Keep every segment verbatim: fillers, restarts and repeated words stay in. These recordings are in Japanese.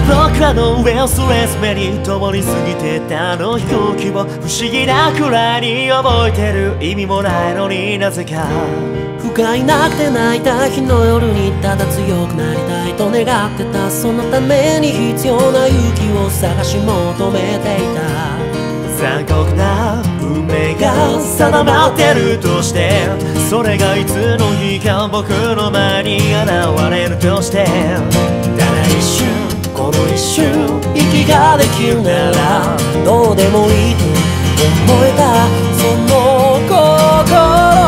僕らのレスレス目に共に過ぎてたあの飛行機を不思議なくらいに覚えてる。意味もないのになぜか不甲斐なくて泣いた日の夜にただ強くなりたいと願ってた。そのために必要な勇気を探し求めていた。 残酷な運命が定まってるとして、それがいつの日か僕の前に現れるとして、ただ一瞬この一瞬息ができるならどうでもいいと思えたその心。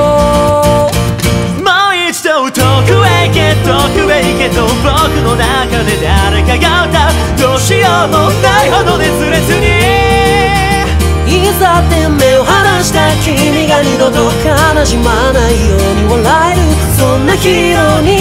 もう一度遠くへ行け遠くへ行けと僕の中で誰かが歌う。どうしようもないほど熱烈にいざって目を離した君が二度と悲しまないように笑える。そんなヒーローに